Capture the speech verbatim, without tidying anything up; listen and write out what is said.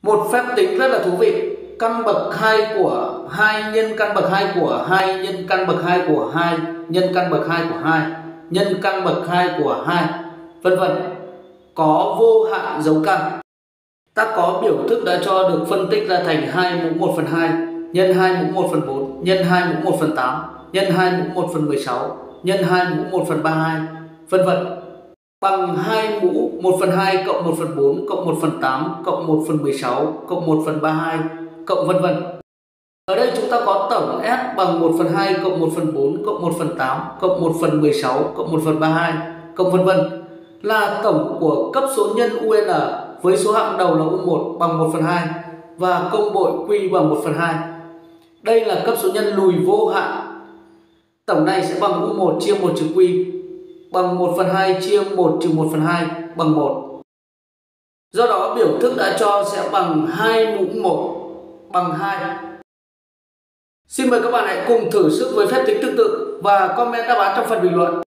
Một phép tính rất là thú vị. Căn bậc hai của hai nhân căn bậc hai của hai nhân căn bậc hai của hai nhân căn bậc hai của hai nhân căn bậc hai của hai, vân vân, có vô hạn dấu căn. Ta có biểu thức đã cho được phân tích ra thành hai mũ một phần hai nhân hai mũ một phần bốn nhân hai mũ một phần tám nhân hai mũ một phần mười sáu nhân hai mũ một phần ba mươi hai, vân vân, bằng hai mũ một phần hai cộng một phần bốn cộng một phần tám cộng một phần mười sáu cộng một phần ba mươi hai cộng vân vân. Ở đây chúng ta có tổng S bằng một phần hai cộng một phần bốn cộng một phần tám cộng một phần mười sáu cộng một phần ba mươi hai cộng vân vân là tổng của cấp số nhân u en với số hạng đầu là u một bằng một phần hai và công bội Q bằng một phần hai. Đây là cấp số nhân lùi vô hạn. Tổng này sẽ bằng u một chia một trừ Q bằng một phần hai chia một trừ một phần hai bằng một. Do đó biểu thức đã cho sẽ bằng hai mũ một bằng hai. Xin mời các bạn hãy cùng thử sức với phép tính tương tự và comment đáp án trong phần bình luận.